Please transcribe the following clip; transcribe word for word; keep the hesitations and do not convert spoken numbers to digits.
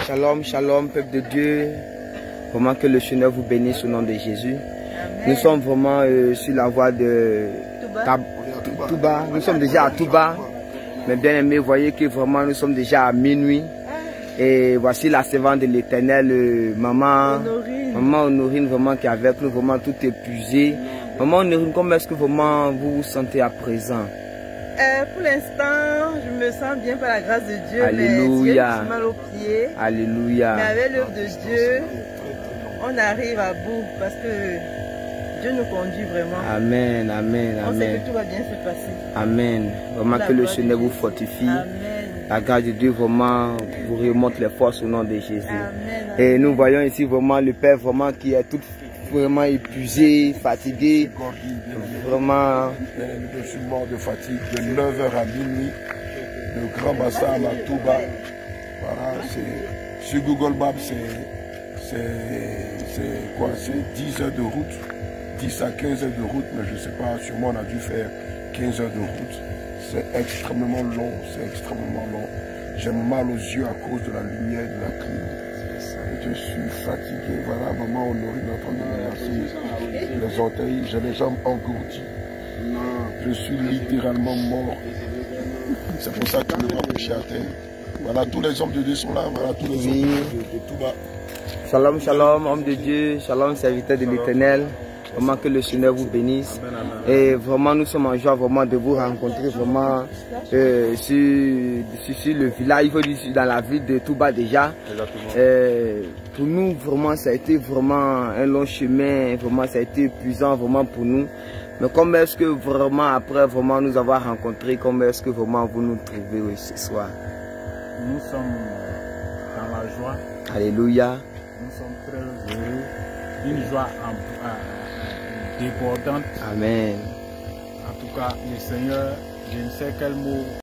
Shalom, shalom, peuple de Dieu. Vraiment que le Seigneur vous bénisse au nom de Jésus. Amen. Nous sommes vraiment euh, sur la voie de Touba. Touba. Nous sommes déjà à Touba. Mais bien aimés, voyez que vraiment nous sommes déjà à minuit. Et voici la servante de l'Éternel, euh, maman Honorine. Maman Honorine, vraiment qui est avec nous, vraiment tout épuisé. Maman Honorine, comment est-ce que vraiment vous vous sentez à présent? Euh, pour l'instant, je me sens bien par la grâce de Dieu. Alléluia. Mais j'ai mal aux pieds. Alléluia. Mais avec l'œuvre de Dieu, on arrive à bout parce que Dieu nous conduit vraiment. Amen, amen, on amen. sait que tout va bien se passer. Amen. Vraiment que le Seigneur vous fortifie. Amen. La grâce de Dieu vraiment vous remonte les forces au nom de Jésus. Amen, amen. Et nous voyons ici vraiment le Père vraiment qui est tout vraiment épuisé, fatigué. Vraiment. Je suis mort de fatigue de neuf heures à minuit. Le Grand Bassam à Touba. Voilà, c'est sur Google Maps, c'est quoi? C'est dix heures de route, dix à quinze heures de route, mais je ne sais pas, sûrement on a dû faire quinze heures de route. C'est extrêmement long, c'est extrêmement long. J'ai mal aux yeux à cause de la lumière de la clim. Je suis fatigué, voilà, maman Honorine en train de me masser les orteils, j'ai les jambes engourdies. Je suis littéralement mort. C'est pour ça que je ne vais pas coucher à terre. Voilà, tous les hommes de Dieu sont là, voilà, tous les oui. hommes de, de, de Touba. Shalom, shalom, homme de Dieu, shalom, serviteur de l'Éternel. Vraiment que le Seigneur vous bénisse. Et vraiment, nous sommes en joie vraiment de vous rencontrer vraiment euh, sur, sur, sur le village, il faut dire dans la ville de Touba déjà. Euh, pour nous, vraiment, ça a été vraiment un long chemin, vraiment, ça a été épuisant vraiment pour nous. Mais comment est-ce que vraiment, après vraiment nous avoir rencontrés, comment est-ce que vraiment vous nous trouvez oui, ce soir? Nous sommes dans la joie. Alléluia. Nous sommes très heureux. Une joie en, en, en, débordante. Amen. En tout cas, le Seigneur, je ne sais quel mot